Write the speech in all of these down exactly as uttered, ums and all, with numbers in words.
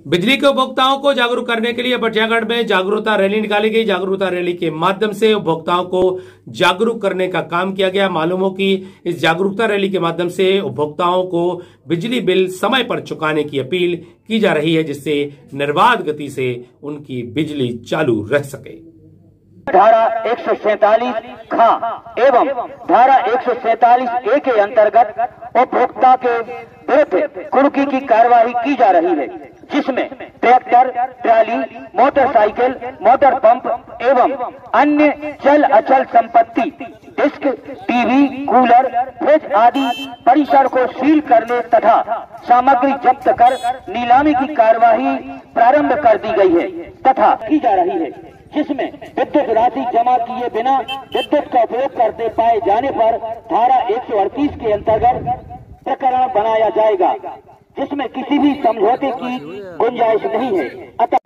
बिजली के उपभोक्ताओं को जागरूक करने के लिए बटियागढ़ में जागरूकता रैली निकाली गई। जागरूकता रैली के माध्यम से उपभोक्ताओं को जागरूक करने का काम किया गया। मालूम हो कि इस जागरूकता रैली के माध्यम से उपभोक्ताओं को बिजली बिल समय पर चुकाने की अपील की जा रही है, जिससे निर्बाध गति से उनकी बिजली चालू रह सके। धारा एक सौ सैतालीस खा एवं धारा एक सौ सैतालीस ए के अंतर्गत उपभोक्ता के विरुद्ध कुर्की की कार्रवाई की जा रही है, जिसमें tractor, trolley, motorcycle, motor pump एवं अन्य चल अचल संपत्ति, डिस्क, टीवी, कूलर, फ्रिज आदि परिसर को सील करने तथा सामग्री जब्त कर नीलामी की कार्रवाई प्रारंभ कर दी गई है तथा की जा रही है, जिसमें विद्युत राशि जमा किए बिना विद्युत का उपयोग करते पाए जाने पर धारा एक सौ अड़तीस के अंतर्गत प्रकरण बनाया जाएगा, जिसमें किसी भी समझौते की गुंजाइश नहीं है। अतः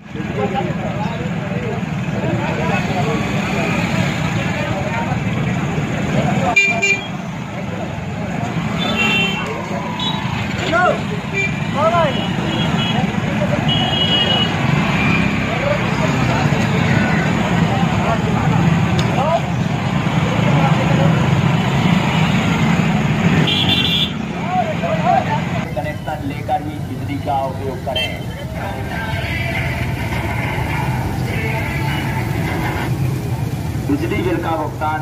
लेकर ही बिजली का उपयोग करें। बिजली बिल का भुगतान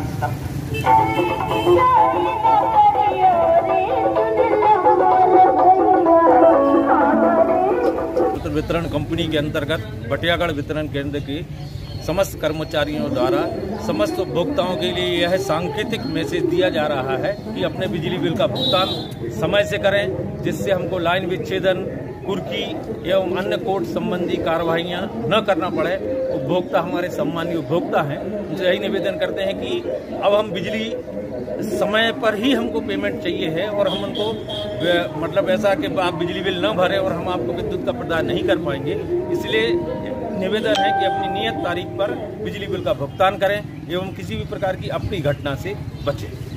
वितरण कंपनी के अंतर्गत बटियागढ़ वितरण केंद्र की समस्त कर्मचारियों द्वारा समस्त उपभोक्ताओं के लिए यह सांकेतिक मैसेज दिया जा रहा है कि अपने बिजली बिल का भुगतान समय से करें, जिससे हमको लाइन विच्छेदन, कुर्की एवं अन्य कोर्ट संबंधी कार्रवाइयां न करना पड़े। उपभोक्ता हमारे सम्मानीय उपभोक्ता हैं, उनसे यही निवेदन करते हैं कि अब हम बिजली समय पर ही हमको पेमेंट चाहिए है और हम उनको मतलब ऐसा कि आप बिजली बिल न भरें और हम आपको विद्युत का प्रदान नहीं कर पाएंगे। इसलिए निवेदन है कि अपनी नियत तारीख पर बिजली बिल का भुगतान करें एवं किसी भी प्रकार की अपनी घटना से बचें।